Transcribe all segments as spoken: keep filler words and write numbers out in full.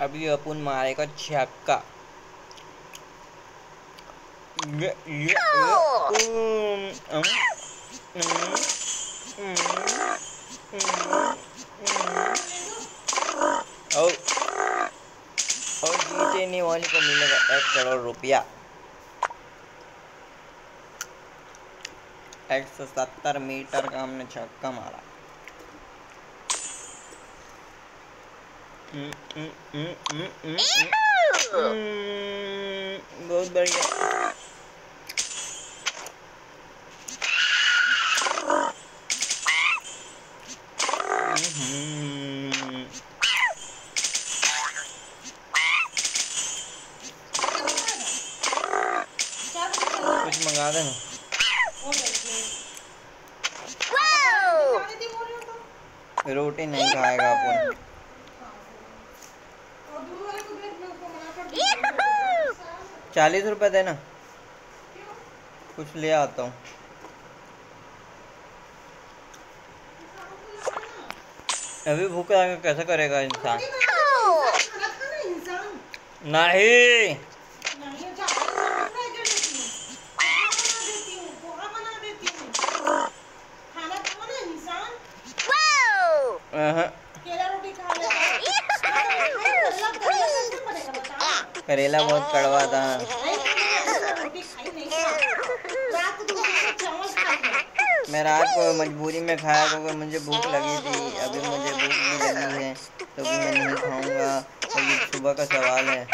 अभी अपन मारेगा छक्का। ये ये और और जीतने वाले को मिलेगा एक करोड़ रुपया। एक सौ सत्तर मीटर का हमने छक्का मारा। बहुत बढ़िया। कुछ मंगा देना। रोटी नहीं खाएगा अपन। चालीस रुपए देना, कुछ ले आता हूँ। अभी भूख लगा कैसे करेगा इंसान? नहीं करेला बहुत कड़वा था। मैं रात को मजबूरी में खाया क्योंकि मुझे भूख लगी थी। अभी मुझे भूख भी लगी है तो भी मैं नहीं खाऊंगा। और ये सुबह का सवाल है।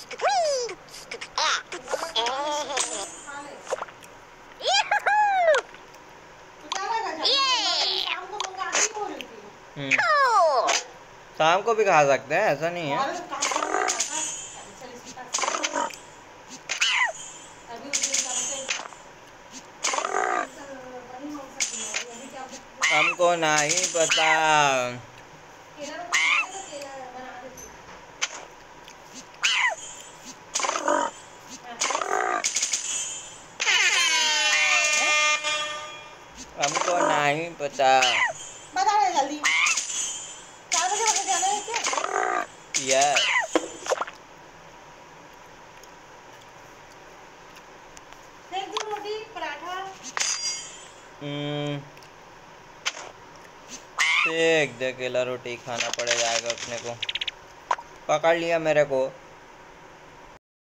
शाम को भी खा सकते हैं, ऐसा नहीं है। हमको नहीं पता। हमको नहीं पता। बता दे जल्दी। चार बजे वहाँ जाना है क्या? यस। एक दो रोटी पराठा। हम्म। एक दे केला रोटी खाना पड़ जाएगा अपने को। पकड़ लिया मेरे को।